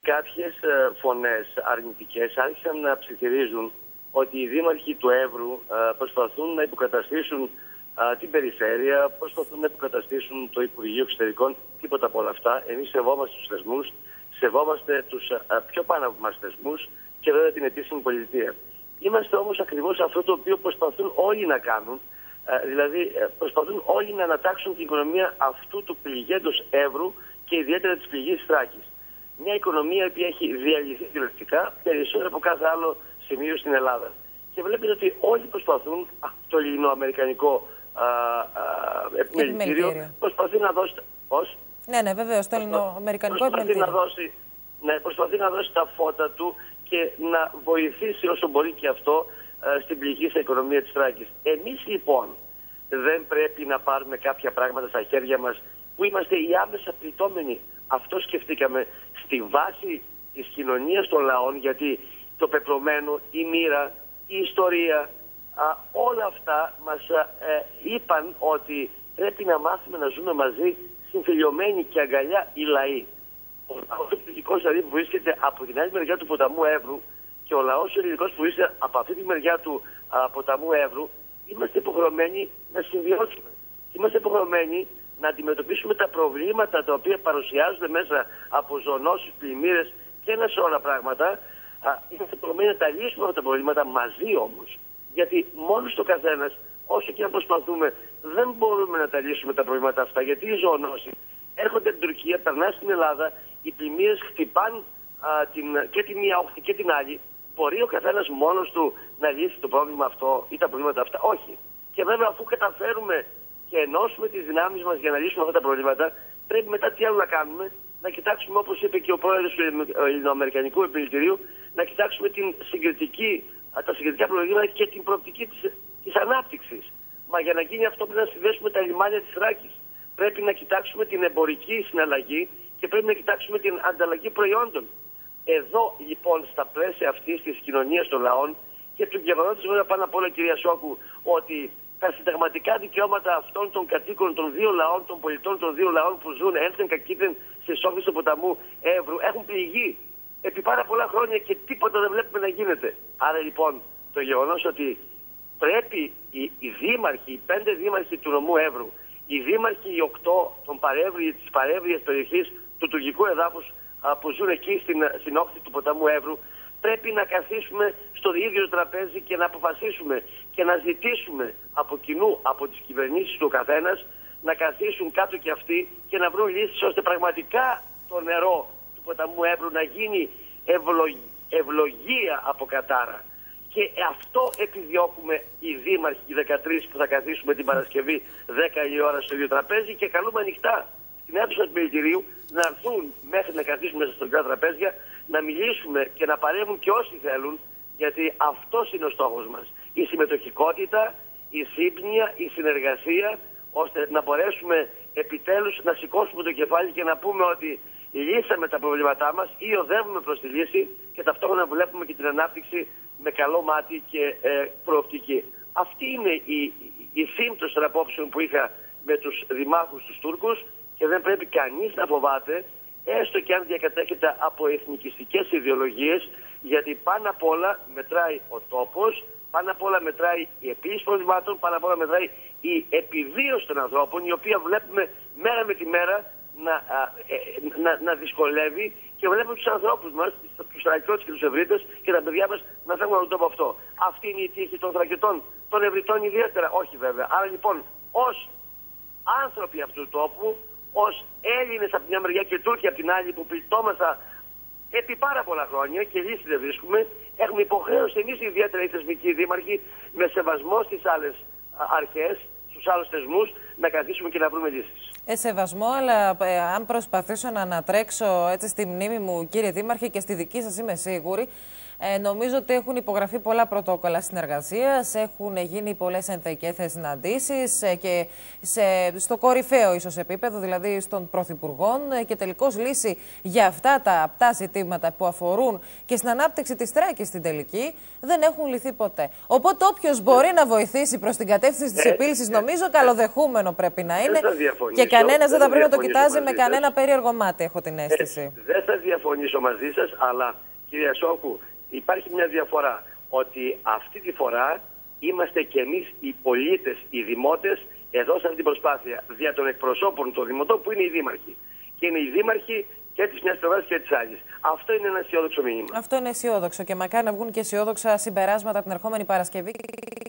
Κάποιες φωνές αρνητικές άρχισαν να ψιθυρίζουν ότι οι δήμαρχοι του Εύρου προσπαθούν να υποκαταστήσουν την περιφέρεια, προσπαθούν να υποκαταστήσουν το Υπουργείο Εξωτερικών, τίποτα από όλα αυτά. Εμείς σεβόμαστε τους θεσμούς, σεβόμαστε τους πιο πάνω από μας θεσμούς και βέβαια την επίσημη πολιτεία. Είμαστε όμως ακριβώς αυτό το οποίο προσπαθούν όλοι να κάνουν, δηλαδή προσπαθούν όλοι να ανατάξουν την οικονομία αυτού του πληγέντος Εύρου και ιδιαίτερα της πληγής Θράκης. Μια οικονομία που έχει διαλυθεί κυριολεκτικά περισσότερο από κάθε άλλο σημείο στην Ελλάδα. Και βλέπετε ότι όλοι προσπαθούν, το ελληνοαμερικανικό επιμελητήριο προσπαθεί να δώσει. Πώς? Ναι, βεβαίως, το ελληνοαμερικανικό επιμελητήριο. Προσπαθεί να δώσει τα φώτα του και να βοηθήσει όσο μπορεί και αυτό στην πληγήσα οικονομία της Θράκης. Εμείς λοιπόν δεν πρέπει να πάρουμε κάποια πράγματα στα χέρια μας που είμαστε οι άμεσα πληττόμενοι. Αυτό σκεφτήκαμε στη βάση της κοινωνίας των λαών, γιατί το πεπρωμένο, η μοίρα, η ιστορία, όλα αυτά μας είπαν ότι πρέπει να μάθουμε να ζούμε μαζί συμφιλιωμένοι και αγκαλιά οι λαοί. Ο λαός ελληνικός δηλαδή που βρίσκεται από την άλλη μεριά του ποταμού Εύρου και ο λαός ελληνικός που βρίσκεται από αυτή τη μεριά του ποταμού Εύρου, είμαστε υποχρεωμένοι να συμβιώσουμε. Είμαστε υποχρεωμένοι να αντιμετωπίσουμε τα προβλήματα τα οποία παρουσιάζονται μέσα από ζωνώσεις, πλημμύρες και ένα σώμα πράγματα. Είμαστε υποχρεωμένοι να τα λύσουμε αυτά τα προβλήματα μαζί όμως. Γιατί μόνος το καθένας, όσο και αν προσπαθούμε, δεν μπορούμε να τα λύσουμε τα προβλήματα αυτά. Γιατί οι ζωνώσεις έρχονται από την Τουρκία, περνάνε στην Ελλάδα, οι πλημμύρες χτυπάνε και τη μία όχθη και την άλλη. Μπορεί ο καθένας μόνος του να λύσει το πρόβλημα αυτό ή τα προβλήματα αυτά? Όχι. Και βέβαια, αφού καταφέρουμε και ενώσουμε τις δυνάμεις μας για να λύσουμε αυτά τα προβλήματα, πρέπει μετά τι άλλο να κάνουμε? Να κοιτάξουμε, όπως είπε και ο πρόεδρος του Ελληνοαμερικανικού Επιμελητηρίου, να κοιτάξουμε τα συγκριτικά προβλήματα και την προοπτική της ανάπτυξης. Μα για να γίνει αυτό πρέπει να συνδέσουμε τα λιμάνια της Θράκης. Πρέπει να κοιτάξουμε την εμπορική συναλλαγή και πρέπει να κοιτάξουμε την ανταλλαγή προϊόντων. Εδώ λοιπόν, στα πλαίσια αυτής της κοινωνίας των λαών και του γεγονότος βέβαια πάνω απ' όλα, κυρία Σόκου, ότι τα συνταγματικά δικαιώματα αυτών των κατοίκων των δύο λαών, των πολιτών των δύο λαών που ζουν ένθεν κακήθεν στις όχθες του ποταμού Εύρου, έχουν πληγεί επί πάρα πολλά χρόνια και τίποτα δεν βλέπουμε να γίνεται. Άρα λοιπόν το γεγονός ότι πρέπει οι δήμαρχοι, οι 5 δήμαρχοι του νομού Εύρου, οι δήμαρχοι οι 8 της παρέμβριας περιοχής του τουρκικού εδάφους που ζουν εκεί στην όχθη του ποταμού Εύρου, πρέπει να καθίσουμε στο ίδιο τραπέζι και να αποφασίσουμε και να ζητήσουμε από κοινού, από τις κυβερνήσεις του καθένας, να καθίσουν κάτω και αυτοί και να βρουν λύσεις ώστε πραγματικά το νερό του ποταμού Εύρου να γίνει ευλογία από κατάρα. Και αυτό επιδιώκουμε οι δήμαρχοι, οι 13 που θα καθίσουμε την Παρασκευή 10 η ώρα στο ίδιο τραπέζι, και καλούμε ανοιχτά στην αίθουσα του Επιμελητηρίου να έρθουν μέχρι να καθίσουμε στα ιστορικά τραπέζια, να μιλήσουμε και να παρέμβουν και όσοι θέλουν, γιατί αυτός είναι ο στόχος μας. Η συμμετοχικότητα, η σύμπνοια, η συνεργασία, ώστε να μπορέσουμε επιτέλους να σηκώσουμε το κεφάλι και να πούμε ότι λύσαμε τα προβλήματά μας ή οδεύουμε προς τη λύση, και ταυτόχρονα βλέπουμε και την ανάπτυξη με καλό μάτι και προοπτική. Αυτή είναι η σύμπτωση των απόψεων που είχα με τους δημάρχους τους Τούρκους, και δεν πρέπει κανείς να φοβάται, έστω και αν διακατέχεται από εθνικιστικές ιδεολογίες, γιατί πάνω απ' όλα μετράει ο τόπος, πάνω απ' όλα μετράει η επίλυση προβλημάτων, πάνω απ' όλα μετράει η επιβίωση των ανθρώπων, η οποία βλέπουμε μέρα με τη μέρα να δυσκολεύει, και βλέπουμε τους ανθρώπους μας, τους Θρακιώτες και τους Ευρύτες και τα παιδιά μας να φεύγουν από τον τόπο αυτό. Αυτή είναι η τύχη των Θρακιωτών, των Ευρυτών ιδιαίτερα? Όχι βέβαια. Άρα λοιπόν, ως άνθρωποι αυτού του τόπου, ως Έλληνες από την μια μεριά και Τούρκοι από την άλλη, που πληττόμαστε επί πάρα πολλά χρόνια και λύση δεν βρίσκουμε, έχουμε υποχρέωση εμείς, ιδιαίτερα οι θεσμικοί δήμαρχοι, με σεβασμό στις άλλες αρχές, στους άλλους θεσμούς, να καθίσουμε και να βρούμε λύσεις. Σεβασμό, αλλά αν προσπαθήσω να ανατρέξω έτσι στη μνήμη μου, κύριε Δήμαρχε, και στη δική σας είμαι σίγουρη, νομίζω ότι έχουν υπογραφεί πολλά πρωτόκολλα συνεργασίας, έχουν γίνει πολλές ενδεκέθες συναντήσεις και στο κορυφαίο ίσως επίπεδο, δηλαδή των πρωθυπουργών, και τελικώς λύση για αυτά τα απτά ζητήματα που αφορούν και στην ανάπτυξη της Θράκης στην τελική δεν έχουν λυθεί ποτέ. Οπότε όποιος μπορεί να βοηθήσει προς την κατεύθυνση της επίλυσης, νομίζω καλοδεχούμενο. προηγούμενο πρέπει να είναι. Και κανένας δεν θα πρέπει να το κοιτάζει με κανένα περίεργο μάτι, έχω την αίσθηση. Δεν θα διαφωνήσω μαζί σας, αλλά κυρία Σόκου, υπάρχει μια διαφορά. Ότι αυτή τη φορά είμαστε κι εμείς οι πολίτες, οι δημότες, εδώ σε αυτή την προσπάθεια δια των εκπροσώπων των δημοτών που είναι οι δήμαρχοι. Και είναι οι δήμαρχοι και της μιας πλευράς και της άλλης. Αυτό είναι ένα αισιόδοξο μήνυμα. Αυτό είναι αισιόδοξο και μακάρι να βγουν και αισιόδοξα συμπεράσματα την ερχόμενη Παρασκευή.